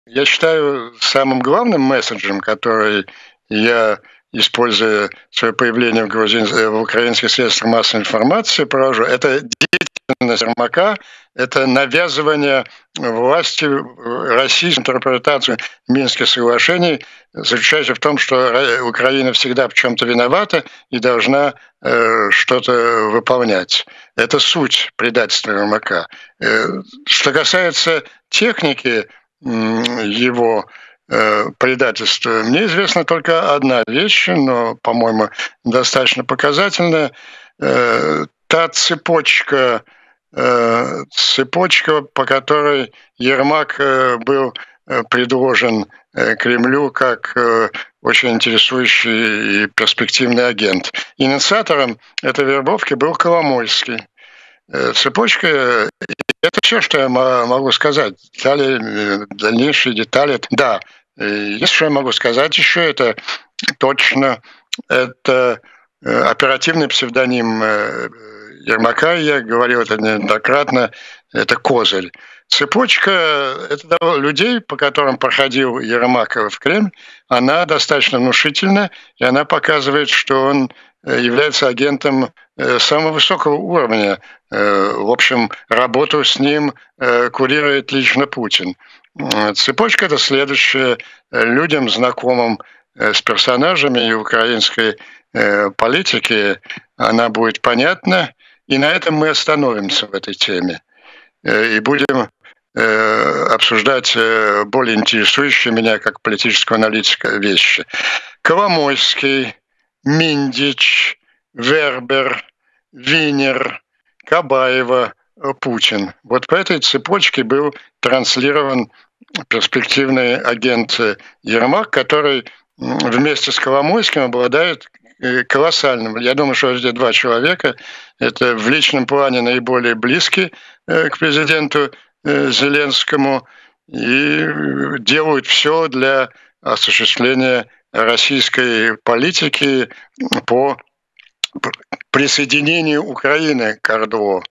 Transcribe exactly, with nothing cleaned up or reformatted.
Я считаю, самым главным месседжем, который я, используя свое появление в грузин э, в украинских средствах массовой информации, провожу- это деятельность Ермака, это навязывание власти э, России интерпретацию Минских соглашений, заключающейся в том, что Ра Украина всегда в чем-то виновата и должна, э, что-то выполнять. Это суть предательства Ермака. Э, что касается техники, м, его, э, предательства, мне известна только одна вещь, но, по-моему, достаточно показательная. Э, та цепочка, э, цепочка, по которой Ермак, э, был, э, предложен, э, Кремлю как, э, очень интересующий и перспективный агент. Инициатором этой вербовки был Коломойский. Э, цепочка, э, это всё, что я мо могу сказать. Далее, э, дальнейшие детали. Да, э, есть что я могу сказать еще, это точно, это, э, оперативный псевдоним, э, Ермака, я говорил это неоднократно, это Козырь. Цепочка, это того людей, по которым проходил Ермак в Кремль, она достаточно внушительна, и она показывает, что он, э, является агентом, э, самого высокого уровня. Э, в общем, работу с ним, э, курирует лично Путин. М, цепочка эта следующая. Э, людям, знакомым, э, с персонажами и украинской, э, политики, она будет понятна, и на этом мы остановимся в этой теме. Э, и будем, э, обсуждать, э, более интересующие меня как политического аналитика вещи. Коломойский, Миндич, Вербер, Винер, Кабаева, э, Путин. Вот по этой цепочке был транслирован перспективный агент, э, Ермак, который, м, вместе с Коломойским обладает, э, колоссальным я думаю, что эти два человека- это в личном плане наиболее близкие, э, к президенту, э, Зеленскому и делают всё для осуществления российской политики по п присоединению Украины к ОРДЛО.